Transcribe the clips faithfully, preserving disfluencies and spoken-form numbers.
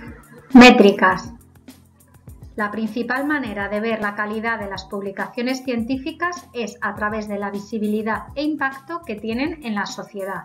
Métricas. La principal manera de ver la calidad de las publicaciones científicas es a través de la visibilidad e impacto que tienen en la sociedad.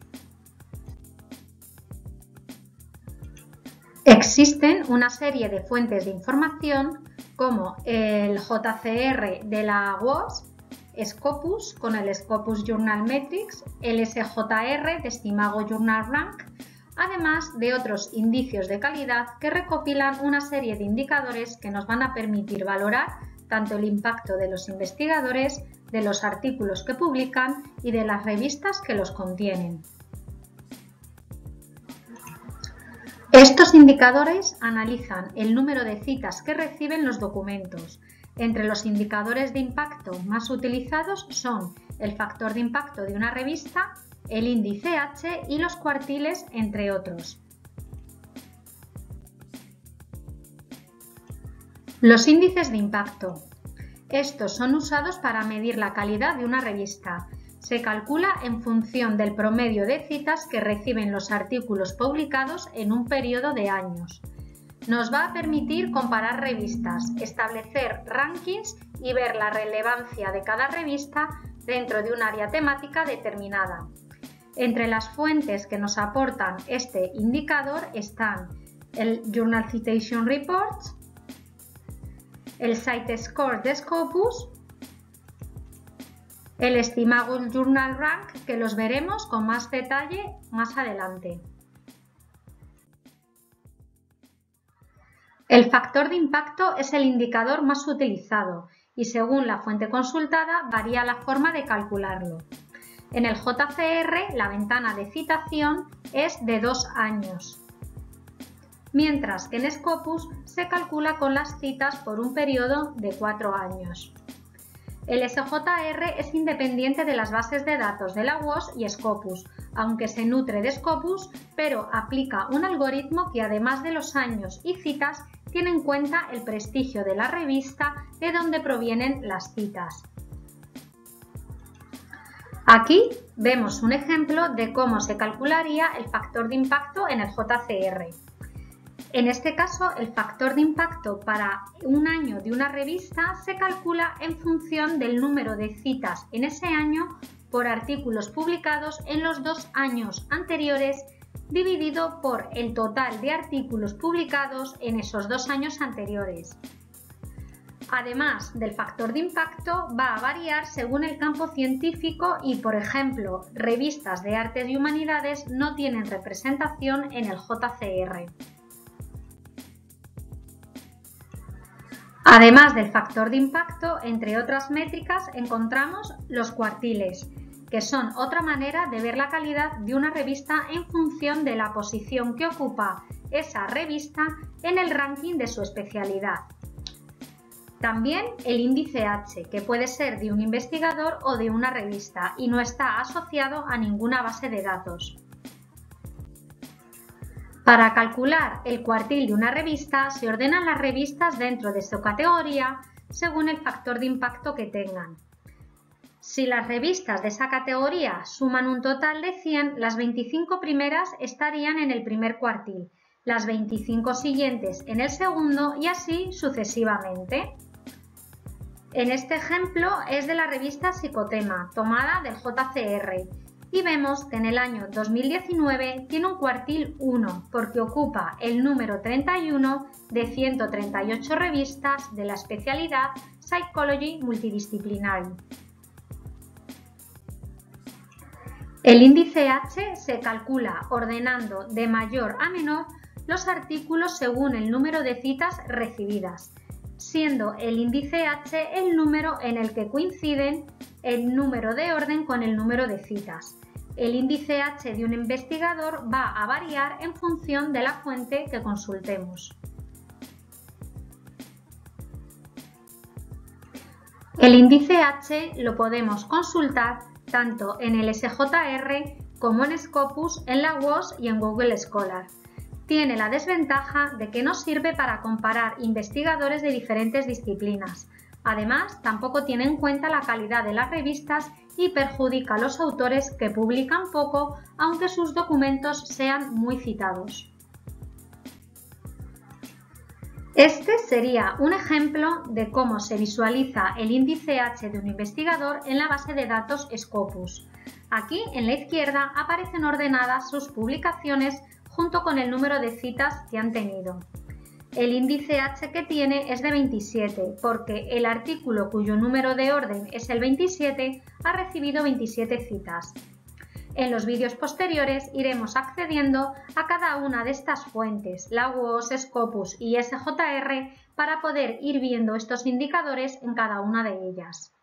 Existen una serie de fuentes de información como el J C R de la W O S, Scopus con el Scopus Journal Metrics, el S J R de Simago Journal Rank, además de otros indicios de calidad que recopilan una serie de indicadores que nos van a permitir valorar tanto el impacto de los investigadores, de los artículos que publican y de las revistas que los contienen. Estos indicadores analizan el número de citas que reciben los documentos. Entre los indicadores de impacto más utilizados son el factor de impacto de una revista, el índice H y los cuartiles, entre otros. Los índices de impacto. Estos son usados para medir la calidad de una revista. Se calcula en función del promedio de citas que reciben los artículos publicados en un periodo de años. Nos va a permitir comparar revistas, establecer rankings y ver la relevancia de cada revista dentro de un área temática determinada. Entre las fuentes que nos aportan este indicador están el Journal Citation Reports, el Site Score de Scopus, el Simago Journal Rank, que los veremos con más detalle más adelante. El factor de impacto es el indicador más utilizado y según la fuente consultada varía la forma de calcularlo. En el J C R la ventana de citación es de dos años, mientras que en Scopus se calcula con las citas por un periodo de cuatro años. El S J R es independiente de las bases de datos de la W O S y Scopus, aunque se nutre de Scopus, pero aplica un algoritmo que además de los años y citas tiene en cuenta el prestigio de la revista de donde provienen las citas. Aquí vemos un ejemplo de cómo se calcularía el factor de impacto en el J C R. En este caso, el factor de impacto para un año de una revista se calcula en función del número de citas en ese año por artículos publicados en los dos años anteriores dividido por el total de artículos publicados en esos dos años anteriores. Además del factor de impacto, va a variar según el campo científico y, por ejemplo, revistas de artes y humanidades no tienen representación en el J C R. Además del factor de impacto, entre otras métricas encontramos los cuartiles, que son otra manera de ver la calidad de una revista en función de la posición que ocupa esa revista en el ranking de su especialidad. También el índice H, que puede ser de un investigador o de una revista y no está asociado a ninguna base de datos. Para calcular el cuartil de una revista se ordenan las revistas dentro de su categoría según el factor de impacto que tengan. Si las revistas de esa categoría suman un total de cien, las veinticinco primeras estarían en el primer cuartil, las veinticinco siguientes en el segundo y así sucesivamente. En este ejemplo es de la revista Psicotema, tomada del J C R, y vemos que en el año dos mil diecinueve tiene un cuartil uno porque ocupa el número treinta y uno de ciento treinta y ocho revistas de la especialidad Psychology Multidisciplinary. El índice H se calcula ordenando de mayor a menor los artículos según el número de citas recibidas, siendo el índice H el número en el que coinciden el número de orden con el número de citas. El índice H de un investigador va a variar en función de la fuente que consultemos. El índice H lo podemos consultar tanto en el S J R como en Scopus, en la W O S y en Google Scholar. Tiene la desventaja de que no sirve para comparar investigadores de diferentes disciplinas. Además, tampoco tiene en cuenta la calidad de las revistas y perjudica a los autores que publican poco, aunque sus documentos sean muy citados. Este sería un ejemplo de cómo se visualiza el índice H de un investigador en la base de datos Scopus. Aquí, en la izquierda, aparecen ordenadas sus publicaciones junto con el número de citas que han tenido. El índice H que tiene es de veintisiete, porque el artículo cuyo número de orden es el veintisiete ha recibido veintisiete citas. En los vídeos posteriores iremos accediendo a cada una de estas fuentes, la W O S, Scopus y S J R, para poder ir viendo estos indicadores en cada una de ellas.